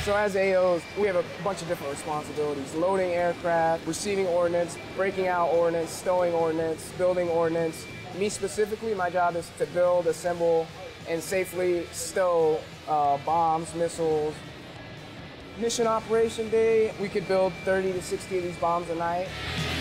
So as AOs, we have a bunch of different responsibilities: loading aircraft, receiving ordnance, breaking out ordnance, stowing ordnance, building ordnance. Me specifically, my job is to build, assemble, and safely stow bombs, missiles. Mission operation day, we could build 30 to 60 of these bombs a night.